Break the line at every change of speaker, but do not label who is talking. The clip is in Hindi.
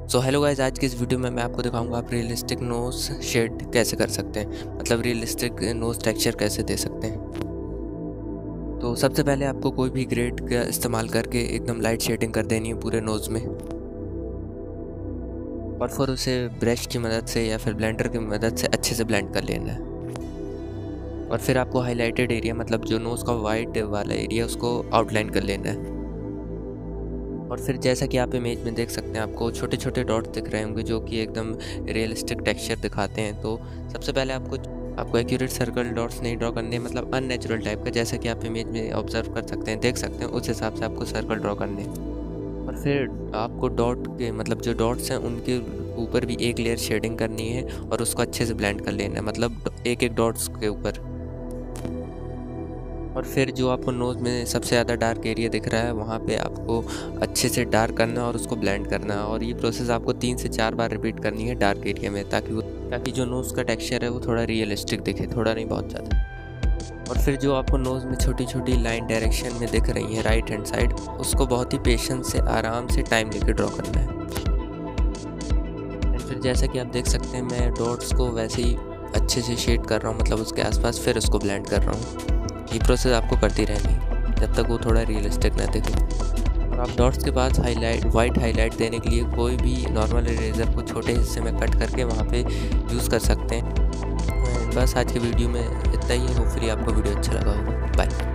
सो हेलो गाइस, आज की इस वीडियो में मैं आपको दिखाऊंगा आप रियलिस्टिक नोज शेड कैसे कर सकते हैं, मतलब रियलिस्टिक नोज टेक्सचर कैसे दे सकते हैं। तो सबसे पहले आपको कोई भी ग्रेड का इस्तेमाल करके एकदम लाइट शेडिंग कर देनी है पूरे नोज में, और फिर उसे ब्रश की मदद से या फिर ब्लेंडर की मदद से अच्छे से ब्लेंड कर लेना है। और फिर आपको हाईलाइटेड एरिया, मतलब जो नोज़ का वाइट वाला एरिया, उसको आउटलाइन कर लेना है। और फिर जैसा कि आप इमेज में देख सकते हैं, आपको छोटे छोटे डॉट्स दिख रहे होंगे जो कि एकदम रियलिस्टिक टेक्सचर दिखाते हैं। तो सबसे पहले आपको एक्यूरेट सर्कल डॉट्स नहीं ड्रॉ करने, मतलब अननेचुरल टाइप का, जैसा कि आप इमेज में ऑब्जर्व कर सकते हैं, देख सकते हैं, उस हिसाब से आपको सर्कल ड्रॉ करने। और फिर आपको डॉट के, मतलब जो डॉट्स हैं उनके ऊपर भी एक लेयर शेडिंग करनी है और उसको अच्छे से ब्लेंड कर लेना है, मतलब एक एक डॉट्स के ऊपर। और फिर जो आपको नोज़ में सबसे ज़्यादा डार्क एरिया दिख रहा है, वहाँ पे आपको अच्छे से डार्क करना है और उसको ब्लेंड करना है। और ये प्रोसेस आपको 3 से 4 बार रिपीट करनी है डार्क एरिया में, ताकि जो नोज़ का टेक्सचर है वो थोड़ा रियलिस्टिक दिखे, थोड़ा नहीं, बहुत ज़्यादा। और फिर जो आपको नोज़ में छोटी छोटी लाइन डायरेक्शन में दिख रही है राइट हैंड साइड, उसको बहुत ही पेशेंस से, आराम से, टाइम लेके ड्रॉ करना है। एंड फिर जैसा कि आप देख सकते हैं, मैं डॉट्स को वैसे ही अच्छे से शेड कर रहा हूँ, मतलब उसके आसपास, फिर उसको ब्लेंड कर रहा हूँ। ये प्रोसेस आपको करती रहनी है जब तक वो थोड़ा रियलिस्टिक ना दिखे। और आप डॉट्स के पास वाइट हाईलाइट देने के लिए कोई भी नॉर्मल इरेजर को छोटे हिस्से में कट करके वहाँ पे यूज़ कर सकते हैं। बस आज के वीडियो में इतना ही। होपफुली आपको वीडियो अच्छा लगा होगा। बाय।